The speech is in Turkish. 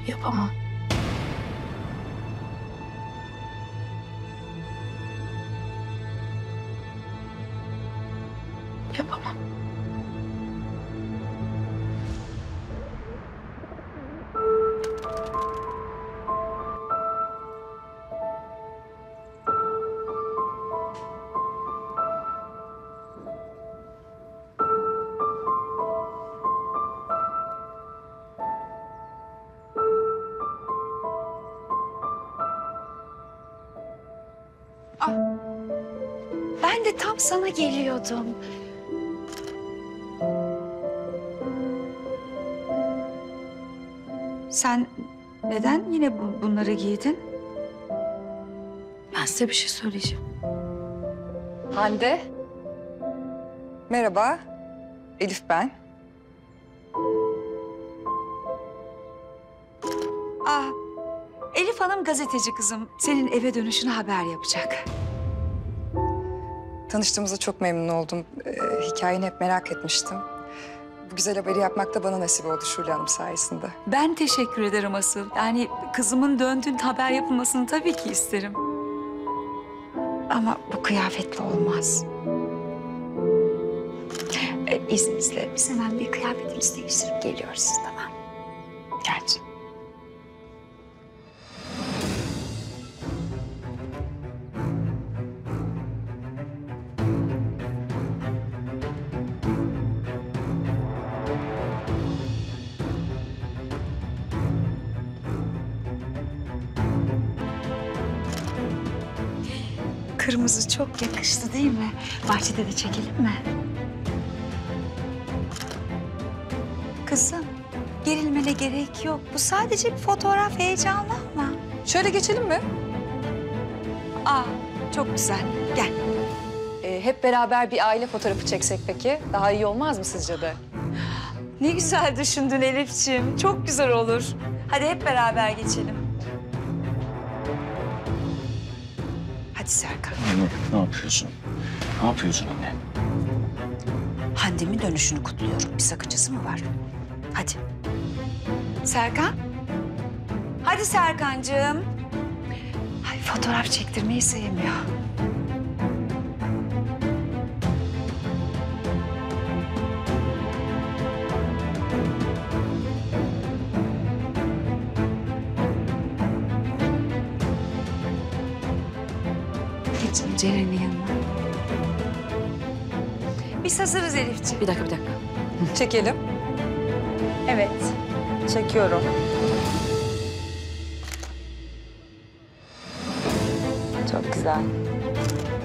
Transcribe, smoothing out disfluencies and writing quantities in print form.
Yapamam. Yapamam. Ben de tam sana geliyordum. Sen neden yine bunları giydin? Ben size bir şey söyleyeceğim. Hande. Merhaba. Elif ben. Ah, Elif Hanım gazeteci kızım. Senin eve dönüşünü haber yapacak. Tanıştığımıza çok memnun oldum. Hikayeni hep merak etmiştim. Bu güzel haberi yapmak da bana nasip oldu Şule Hanım sayesinde. Ben teşekkür ederim asıl. Yani kızımın döndüğünde haber yapılmasını tabii ki isterim. Ama bu kıyafetle olmaz. İzninizle biz hemen bir kıyafetimizi değiştirip geliyoruz, tamam? Gerçi. Kırmızı çok yakıştı değil mi? Bahçede de çekelim mi? Kızım, gerilmene gerek yok. Bu sadece bir fotoğraf, heyecanlanma. Şöyle geçelim mi? Aa, çok güzel. Gel. Hep beraber bir aile fotoğrafı çeksek peki? Daha iyi olmaz mı sizce de? Ne güzel düşündün Elifciğim. Çok güzel olur. Hadi hep beraber geçelim. Hadi Serkan. Anne, ne yapıyorsun? Ne yapıyorsun anne? Hande'min dönüşünü kutluyorum. Bir sakıncası mı var? Hadi. Serkan. Hadi Serkancığım. Ay, fotoğraf çektirmeyi sevmiyor. Geçelim Ceren'in yanına. Biz hazırız Elifciğim. Bir dakika. Çekelim. Evet. Çekiyorum. Çok güzel.